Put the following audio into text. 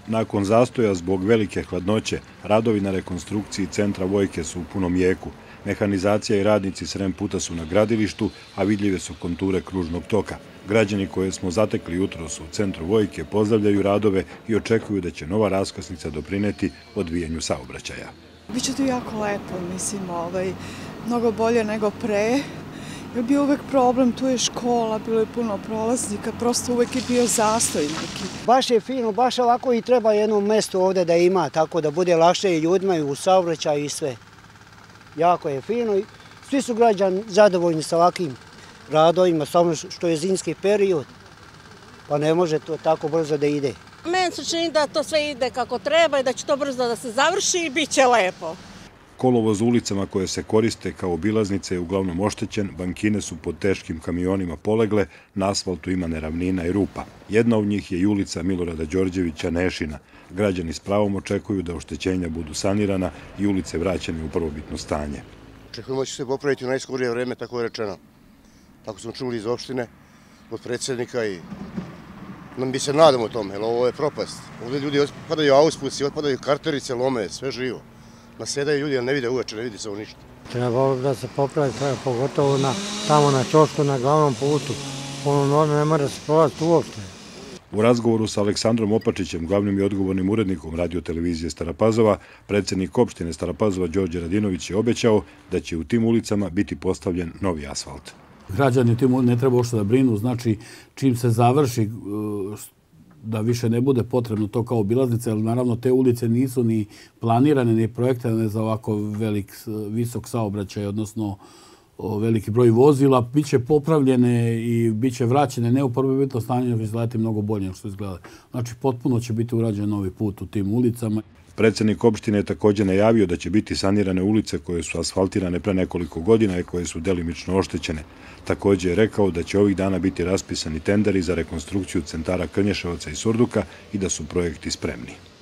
Nakon zastoja zbog velike hladnoće, radovi na rekonstrukciji centra Vojke su u punom jeku. Mehanizacija i radnici Srem puta su na gradilištu, a vidljive su konture kružnog toka. Građani koje smo zatekli jutros u centru Vojke pozdravljaju radove i očekuju da će nova raskrsnica doprineti odvijanju saobraćaja. Biće to jako lepo, mislim, mnogo bolje nego pre. Je bio uvek problem, tu je škola, bilo je puno prolaznika, prosto uvek je bio zastoj neki. Baš je fino, baš ovako i treba jedno mesto ovde da ima, tako da bude lakše i ljudima i u saobraćaju i sve. Jako je fino i svi su građani zadovoljni sa ovakvim radovima, samo što je zimski period, pa ne može to tako brzo da ide. Meni se čini da to sve ide kako treba i da će to brzo da se završi i bit će lepo. Kolovoz ulicama koje se koriste kao obilaznice je uglavnom oštećen, bankine su pod teškim kamionima polegle, na asfaltu ima neravnina i rupa. Jedna od njih je i ulica Milorada Đorđevića Nešina. Građani s pravom očekuju da oštećenja budu sanirana i ulice vraćene u prvobitno stanje. Očekujemo da će se popraviti u najskorije vreme, tako je rečeno. Tako smo čuli iz opštine, od predsjednika i mi se nadamo tome, jer ovo je propast. Ovdje ljudi otpadaju auspusi, otpadaju karterice, lome, sve živo. Nasedaju ljudi, ali ne vide uveče, ne vidi se ovo ništa. Treba da se popravi, pogotovo tamo na Ćošku, na glavnom putu. Ono ne mora se prolaziti uopšte. U razgovoru sa Aleksandrom Opačićem, glavnim i odgovornim urednikom radiotelevizije Stara Pazova, predsjednik opštine Stara Pazova Đorđe Radinović je obećao da će u tim ulicama biti postavljen novi asfalt. Građani tim ne treba uopšte da brinu, znači čim se završi da više ne bude potrebno to kao obilaznice, ali naravno te ulice nisu ni planirane, ni projektirane za ovako visok saobraćaj, odnosno veliki broj vozila. Biće popravljene i biće vraćene ne u prvobitno stanje, nego izgledati mnogo bolje nego što izgleda. Znači potpuno će biti urađen novi put u tim ulicama. Predsjednik opštine je također najavio da će biti sanirane ulice koje su asfaltirane pre nekoliko godina i koje su delimično oštećene. Također je rekao da će ovih dana biti raspisani tenderi za rekonstrukciju centara Krnješevaca i Surduka i da su projekti spremni.